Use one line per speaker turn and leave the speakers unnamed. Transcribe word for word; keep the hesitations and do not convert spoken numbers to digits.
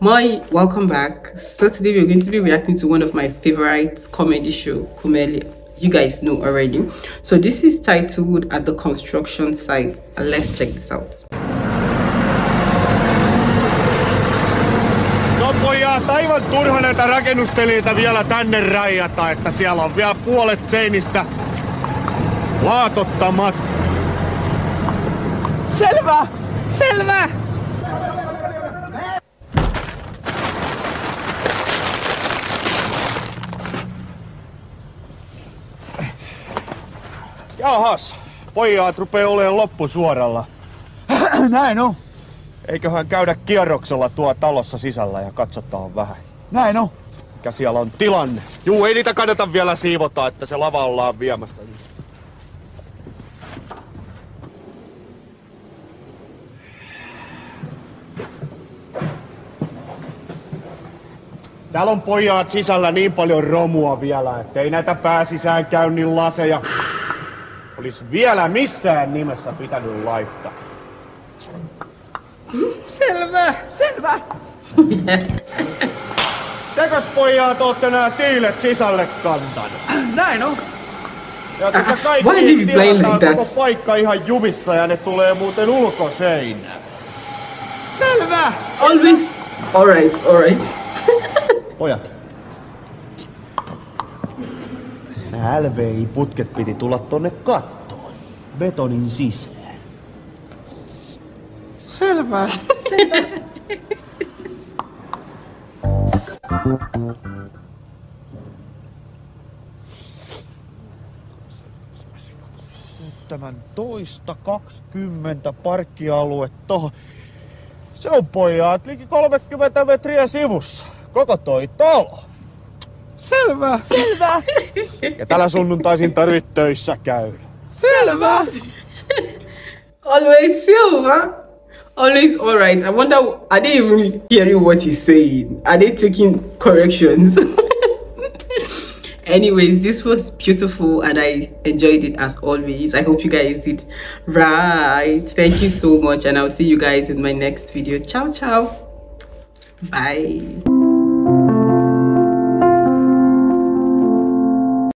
Moi, welcome back. So today we're going to be reacting to one of my favorite comedy show, Kumeli. You guys know already. So this is titled At the Construction Site. And let's check this out.
Pojat, aivan turha näitä rakennustelijoita vielä tänne rajata, että siellä on vielä puolet seinistä laatottamat.
Selvä! Selvä!
Jahas, pojat rupee olemaan loppusuoralla.
Näin on.
Eiköhän käydä kierroksella tuo talossa sisällä ja katsotaan vähän.
Näin on.
Mikä siellä on tilanne. Juu, ei niitä kannata vielä siivota, että se lava ollaan viemässä. Täällä on pojat sisällä niin paljon romua vielä, että ei näitä pääsisäänkäynnin laseja olisi vielä missään nimessä pitänyt laittaa.
Selvä! Selvä!
Tekös pojat ootte nää tiilet sisälle kantanut?
Näin on.
Ja tässä kaikki tilataan koko paikka ihan jumissa ja ne tulee muuten ulkoseinään.
Selvä!
Always. Alright, alright.
Pojat. Nää L V I-putket piti tulla tonne kattoon. Betonin sisään.
Selvä. Selvä.
seitsemäntoista kaksikymmentä parkkialue tohon. Se on pojat liki kolmekymmentä metriä sivussa. Koko toi talo.
Selvä. Selvä.
Ja tällä sunnuntaisin tarvit töissä käydä.
Selvä.
Always silver. Always alright. I wonder, are they even hearing what he's saying? Are they taking corrections? Anyways, this was beautiful and I enjoyed it as always. I hope you guys did right. Thank you so much and I'll see you guys in my next video. Ciao, ciao. Bye.